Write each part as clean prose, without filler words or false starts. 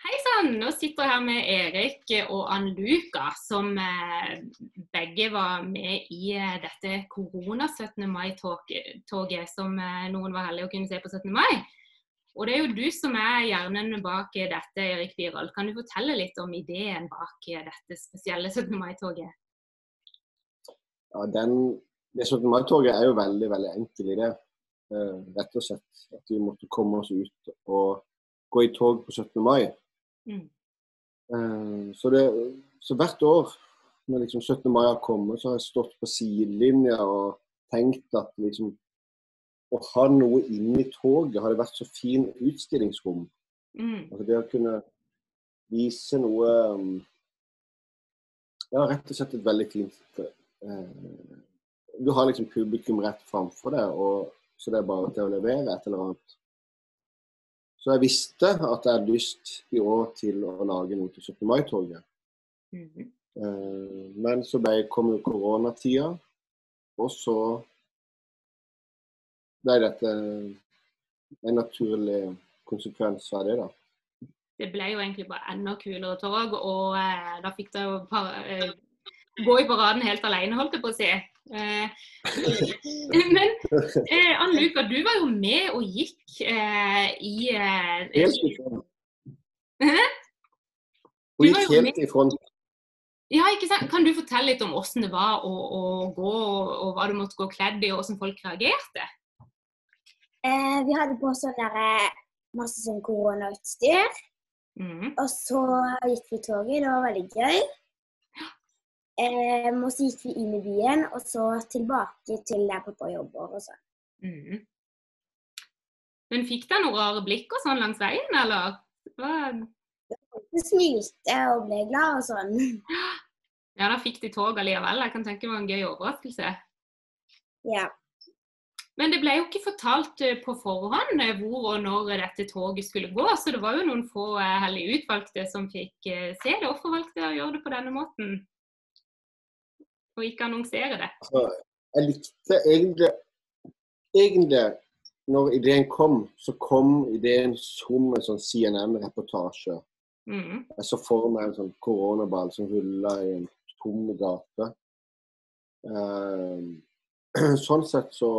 Hei sann, nå sitter jeg her med Erik og Ann-Luka, som begge var med i dette korona 17. mai-toget som noen var heldige å kunne se på 17. mai. Og det er jo du som er hjernen bak dette, Erik Byrald. Kan du fortelle litt om ideen bak dette spesielle 17. mai-toget? Ja, det 17. mai-toget er jo veldig, veldig enkel idé. Rett og slett at vi måtte komme oss ut og gå i tog på 17. mai. Så hvert år når liksom 17. mai har kommet, så har jeg stått på sidelinja og tenkt at liksom å ha noe inne i toget hadde vært så fin utstillingsrom. Altså det å kunne vise noe, ja, rett og slett et veldig fint, du har liksom publikum rett framfor deg, og så det er bare til å levere et eller annet. Så jeg visste at jeg hadde lyst i år til å lage noe til 17. mai-toget. Men så kom jo koronatida, og så ble dette en naturlig konsekvens av det da. Det ble jo egentlig bare enda kulere tog, og da fikk jeg jo gå i paraden helt alene, holdt jeg på å si. Men Ann-Luka, du var jo med og gikk i Helt i front. Hun gikk helt i front. Ja, ikke sant? Kan du fortelle litt om hvordan det var å gå, og hva du måtte gå kledd i, og hvordan folk reagerte? Vi hadde på sånn masse sånn koronautstyr, og så gikk vi i toget, det var veldig gøy. Og så gikk vi inn i byen, og så tilbake til der pappa jobber og sånn. Men fikk deg noen rare blikk og sånn langs veien, eller? Vi smilte og ble glad og sånn. Ja, da fikk de tog alligevel. Jeg kan tenke meg en gøy overraskelse. Ja. Men det ble jo ikke fortalt på forhånd hvor og når dette toget skulle gå, så det var jo noen få heldige utvalgte som fikk se det. Hvorfor valgte å gjøre det på denne måten? Og ikke annonsere det. Altså, jeg likte egentlig, når ideen kom, så kom ideen som en sånn CNN-reportasje. Jeg så for meg en sånn koronaball som rullet i en tom gate. Sånn sett så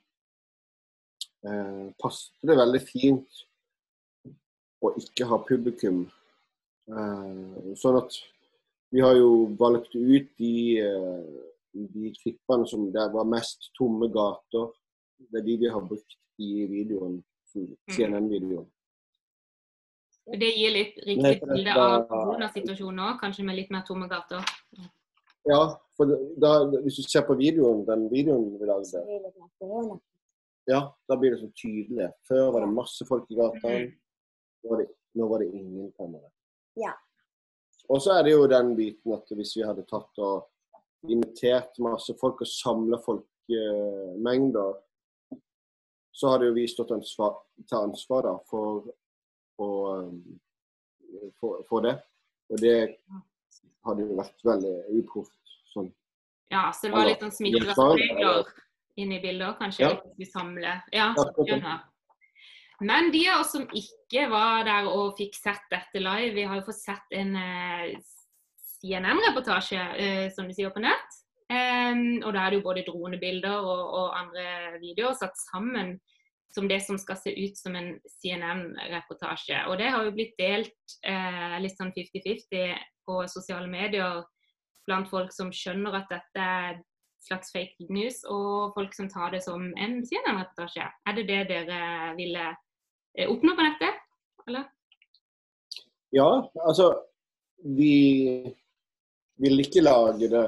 passet det veldig fint å ikke ha publikum. Sånn at vi har jo valgt ut de klippene som det var mest tomme gater. Det er de vi har brukt i videoen, CNN-videoen. Det gir litt riktig bilde av koronasituasjonen også, kanskje med litt mer tomme gater. Ja, for hvis du ser på videoen, den videoen vi lagde, ja, da blir det så tydelig. Før var det masse folk i gatan, nå var det ingen kamera. Ja. Og så er det jo den biten at hvis vi hadde tatt og invitert masse folk og samlet folkemengder, så hadde jo vi stått til ansvar da, for det. Og det hadde jo vært veldig uproft. Sånn. Ja, så det var litt sånn smittevernregler inne i bildet, kanskje litt vi samler. Ja, skjønner. Men de av oss som ikke var der og fikk sett dette live, vi har jo fått sett en CNN-reportasje, som du sier, på nett. Og da er det jo både dronebilder og andre videoer satt sammen som det som skal se ut som en CNN-reportasje. Og det har jo blitt delt litt sånn 50-50 på sosiale medier blant folk som skjønner at dette er slags fake news, og folk som tar det som en CNN-reportasje. Er det det dere ville oppnå på nettet, eller? Ja, altså, vi vil ikke lage det.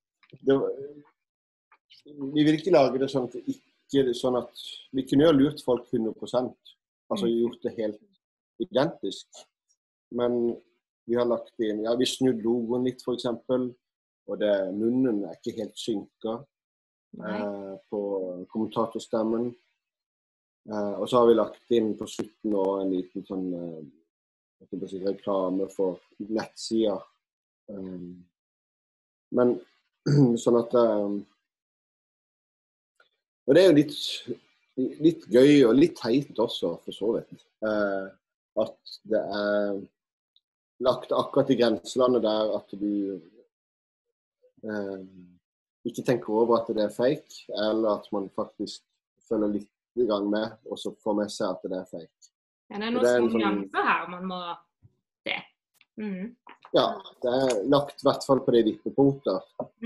Vi vil ikke lage det sånn at vi kunne jo lurt folk 100%, altså gjort det helt identisk. Men vi har lagt inn, ja, vi snudd logoen litt for eksempel, og munnen er ikke helt synket på kommentatorstemmen. Og så har vi lagt inn på slutten også en liten sånn reklame for nettsida. Men sånn at og det er jo litt gøy og litt teit også, for så vidt. At det lagt akkurat i grenselandet der at du ikke tenker over at det er fake, eller at man faktisk følger litt i gang med, og så får med seg at det er fake. Ja, det er noen små nyanser her man må se. Ja, det er lagt i hvert fall på det vippepunkter.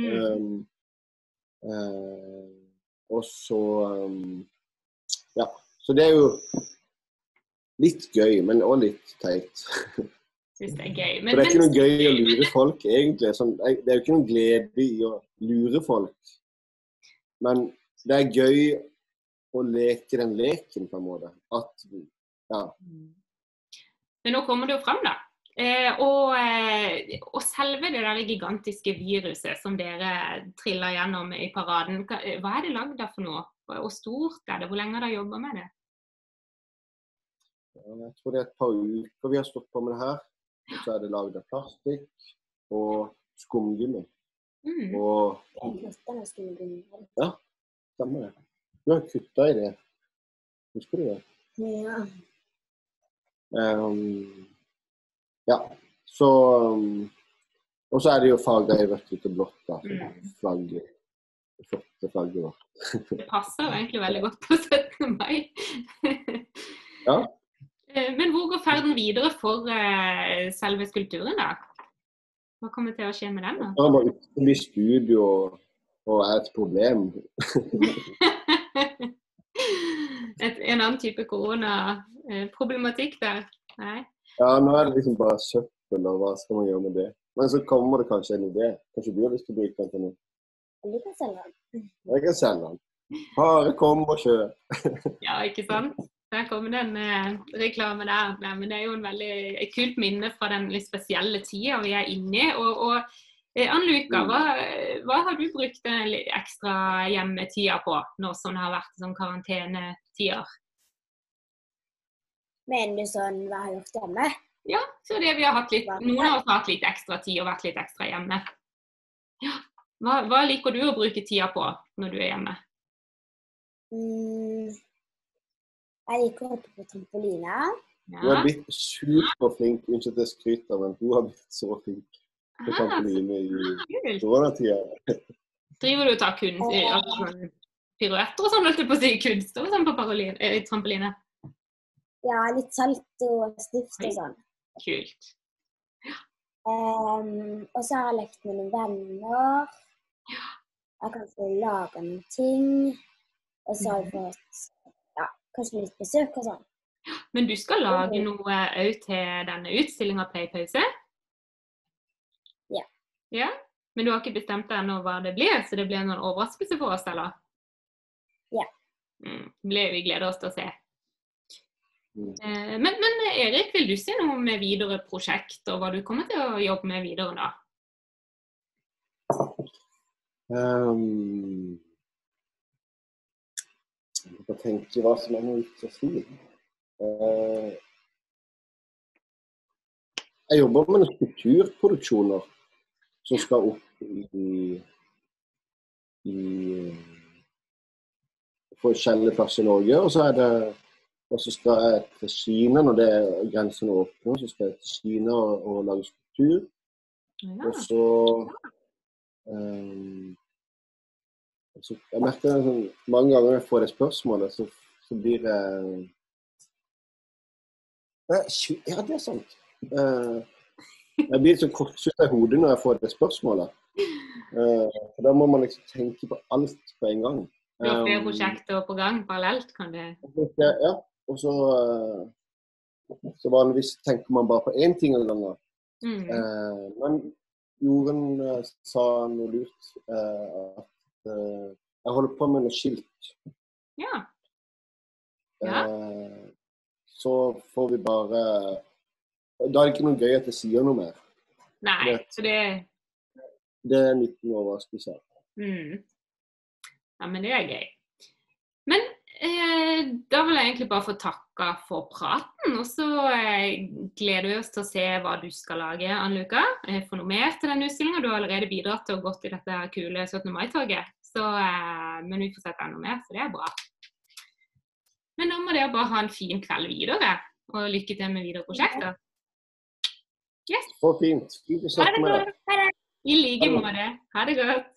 Og så, ja, så det er jo litt gøy, men også litt teit. Synes det er gøy. For det er ikke noe gøy å lure folk, egentlig. Det er jo ikke noe glede i å lure folk. Men det er gøy å leke den leken, på en måte. At, ja. Men nå kommer det jo frem, da. Og selve det der gigantiske viruset som dere triller gjennom i paraden, hva er det laget for noe? Hvor stort er det? Hvor lenge har dere jobbet med det? Jeg tror det er et par uker vi har stått på med det her. Og så er det laget av plastikk og skumgummi. Og... Ja, stemmer det. Du har kuttet i det. Husker du det? Ja. Ja, så... Og så er det jo farget i rødt, litt og blått da, flagget. Det flotte flagget vårt. Det passer jo egentlig veldig godt på 17. mai. Ja. Men hvor går ferden videre for selve skulpturen da? Hva kommer til å skje med den da? Da må ute i studio og er et problem. En annen type korona-problematikk der? Nei? Ja, nå er det liksom bare søppel, og hva skal man gjøre med det? Men så kommer det kanskje en idé. Kanskje du har lyst til å bruke den til noe? Du kan selge den. Jeg kan selge den. Bare kom og kjør. Ja, ikke sant? Der kommer den reklame der. Nei, men det er jo et kult minne fra den litt spesielle tiden vi er inne i. Og Ann-Luka, hva har du brukt den ekstra hjemmetida på, når sånn har vært sånn karantenetider? Mener du sånn, hva har jeg gjort hjemme? Ja, så det vi har hatt litt, noen av oss har hatt litt ekstra tid og vært litt ekstra hjemme. Ja, hva liker du å bruke tida på når du er hjemme? Jeg liker å hoppe på trampoline. Ja. Hun har blitt superflink, unnskyld at jeg skryter, men hun har blitt så flink på trampoline i koronatida. Driver du og tar piruetter og sånn, holdt jeg på å si, kunst og sånn på trampoline? Ja, litt salt og stift og sånn. Kult. Og så har jeg lekt med noen venner. Jeg kan få lage noen ting. Og så har jeg fått kanskje litt besøk og sånn. Men du skal lage noe ut til denne utstillingen Playpause? Ja. Ja? Men du har ikke bestemt deg ennå hva det blir, så det blir en overraskelse for oss, eller? Ja. Vi gleder oss til å se. Men Erik, vil du si noe med videre prosjekt, og hva du kommer til å jobbe med videre da? Jeg må tenke hva som er noe ut å si. Jeg jobber med noen kulturproduksjoner som skal opp i forskjellige plasser i Norge, og så skal jeg til Kina når grensene åpner, så skal jeg til Kina og lage skulptur. Ja. Og så jeg merker det mange ganger jeg får det spørsmålet, så blir det... Ja, det er sant. Jeg blir så kortsynt i hodet når jeg får det spørsmålet. For da må man liksom tenke på alt på en gang. Du har flere prosjekter på gang parallelt, kan det? Ja, og så vanligvis tenker man bare på én ting eller ganger. Men Jorunn sa noe lurt, at jeg holder på med noe skilt. Ja. Så får vi bare... Da er det ikke noe gøy at jeg sier noe mer. Nei, så det... Det er en liten overraskelse. Ja, men det er gøy. Men da vil jeg egentlig bare få takke for praten, og så gleder vi oss til å se hva du skal lage, Ann-Luka. Få noe mer til denne utstillingen. Du har allerede bidratt til å gå i dette kule 17. mai-toget, men vi får sett enda mer, så det er bra. Men nå må dere bare ha en fin kveld videre, og lykke til med videre prosjekter. Yes. Så fint. Fint å Ha snakke det med deg. godt. I like måte. Ha det godt.